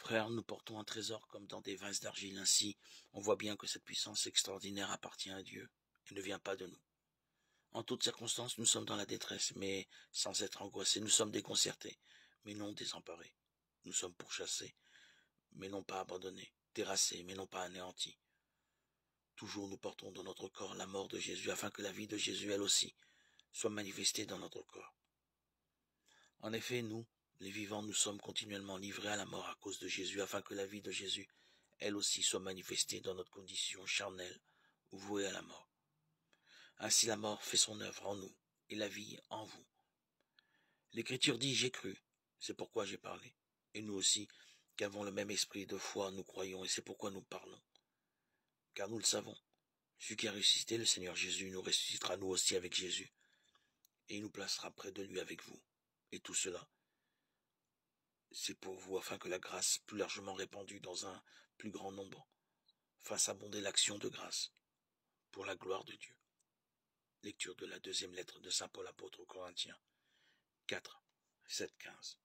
Frères, nous portons un trésor comme dans des vases d'argile. Ainsi, on voit bien que cette puissance extraordinaire appartient à Dieu et ne vient pas de nous. En toutes circonstances, nous sommes dans la détresse, mais sans être angoissés. Nous sommes déconcertés, mais non désemparés. Nous sommes pourchassés, mais non pas abandonnés. Terrassés, mais non pas anéantis. Toujours nous portons dans notre corps la mort de Jésus, afin que la vie de Jésus, elle aussi, soit manifestée dans notre corps. En effet, nous, les vivants, nous sommes continuellement livrés à la mort à cause de Jésus, afin que la vie de Jésus, elle aussi, soit manifestée dans notre condition charnelle, ou vouée à la mort. Ainsi la mort fait son œuvre en nous, et la vie en vous. L'Écriture dit, j'ai cru, c'est pourquoi j'ai parlé. Et nous aussi, qu'avons le même esprit de foi, nous croyons, et c'est pourquoi nous parlons. Car nous le savons, celui qui a ressuscité le Seigneur Jésus nous ressuscitera nous aussi avec Jésus, et il nous placera près de lui avec vous. Et tout cela, c'est pour vous, afin que la grâce, plus largement répandue dans un plus grand nombre, fasse abonder l'action de grâce, pour la gloire de Dieu. Lecture de la deuxième lettre de saint Paul apôtre aux Corinthiens, 4, 7, 15.